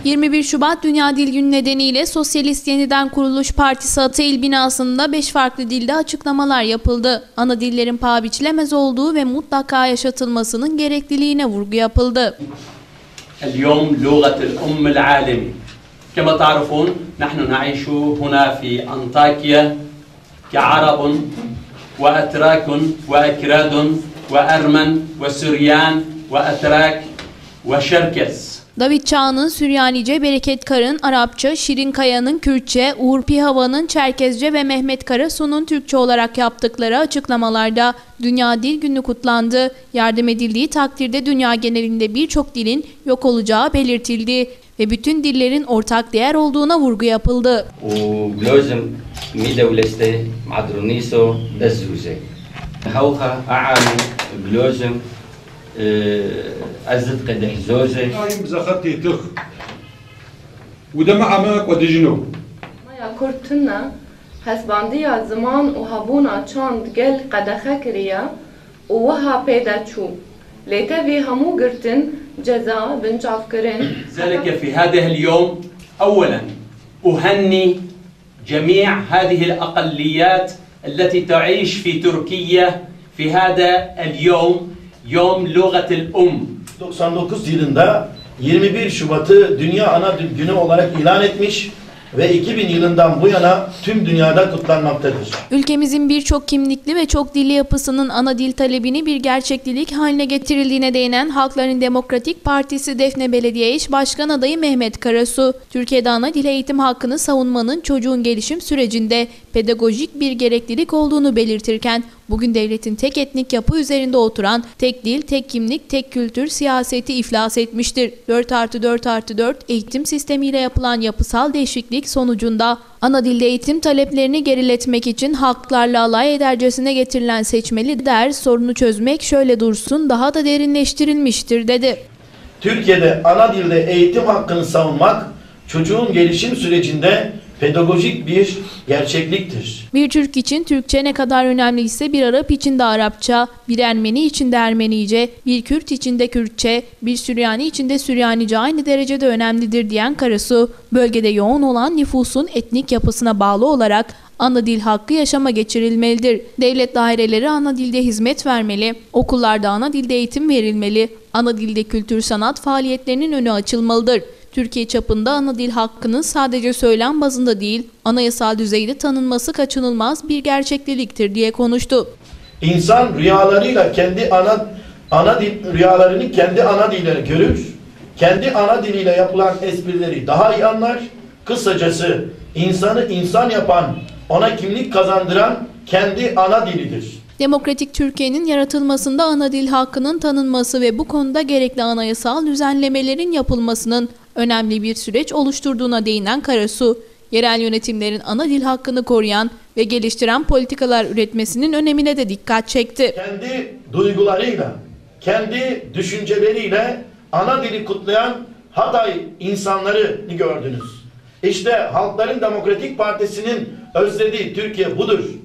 21 Şubat Dünya Dil Günü nedeniyle Sosyalist Yeniden Kuruluş Partisi Atail binasında 5 farklı dilde açıklamalar yapıldı. Ana dillerin paha biçilemez olduğu ve mutlaka yaşatılmasının gerekliliğine vurgu yapıldı. اليوم لغة الأم العالمي. كما تعرفون نحن نعيش هنا في أنطاكيا كعرب وأتراك وأكراد وأرمن وسريان وأتراك وشركس. David Çağ'ın Süryanice, Bereket Kar'ın Arapça, Şirin Kaya'nın Kürtçe, Uğur Pihava'nın Çerkezce ve Mehmet Karasu'nun Türkçe olarak yaptıkları açıklamalarda Dünya Dil Günü kutlandı. Yardım edildiği takdirde dünya genelinde birçok dilin yok olacağı belirtildi ve bütün dillerin ortak değer olduğuna vurgu yapıldı. أزت قدح زوجة زخطي تخ وده معك ودجنو ما يا كرتنا حسباندية زمان وهابونا چاند گل قدخه كريا ووها بيدا چو ليتفي همو قرتن جزاء بنجاف كرن. ذلك في هذا اليوم أولا أهني جميع هذه الأقليات التي تعيش في تركيا في هذا اليوم يوم لغة الأم. 99 yılında 21 Şubat'ı Dünya Ana Dil Günü olarak ilan etmiş ve 2000 yılından bu yana tüm dünyada kutlanmaktadır. Ülkemizin birçok kimlikli ve çok dilli yapısının ana dil talebini bir gerçeklik haline getirildiğine değinen Halkların Demokratik Partisi Defne Belediye Eş Başkan Adayı Mehmet Karasu, Türkiye'de ana dil eğitim hakkını savunmanın çocuğun gelişim sürecinde pedagojik bir gereklilik olduğunu belirtirken, bugün devletin tek etnik yapı üzerinde oturan tek dil, tek kimlik, tek kültür siyaseti iflas etmiştir. 4+4+4 eğitim sistemiyle yapılan yapısal değişiklik sonucunda ana dilde eğitim taleplerini geriletmek için halklarla alay edercesine getirilen seçmeli ders sorunu çözmek şöyle dursun daha da derinleştirilmiştir dedi. Türkiye'de ana dilde eğitim hakkını savunmak çocuğun gelişim sürecinde pedagojik bir gerçekliktir. Bir Türk için Türkçe ne kadar önemliyse bir Arap için de Arapça, bir Ermeni için de Ermenice, bir Kürt için de Kürtçe, bir Süryani için de Süryanice aynı derecede önemlidir diyen Karasu, bölgede yoğun olan nüfusun etnik yapısına bağlı olarak ana dil hakkı yaşama geçirilmelidir. Devlet daireleri ana dilde hizmet vermeli, okullarda ana dilde eğitim verilmeli, ana dilde kültür sanat faaliyetlerinin önü açılmalıdır. Türkiye çapında ana dil hakkının sadece söylem bazında değil, anayasal düzeyde tanınması kaçınılmaz bir gerçekliktir diye konuştu. İnsan rüyalarıyla rüyalarını kendi ana diliyle görür, kendi ana diliyle yapılan esprileri daha iyi anlar. Kısacası insanı insan yapan, ona kimlik kazandıran kendi ana dilidir. Demokratik Türkiye'nin yaratılmasında ana dil hakkının tanınması ve bu konuda gerekli anayasal düzenlemelerin yapılmasının önemli bir süreç oluşturduğuna değinen Karasu, yerel yönetimlerin ana dil hakkını koruyan ve geliştiren politikalar üretmesinin önemine de dikkat çekti. Kendi duygularıyla, kendi düşünceleriyle ana dili kutlayan Hatay insanlarını gördünüz. İşte Halkların Demokratik Partisi'nin özlediği Türkiye budur.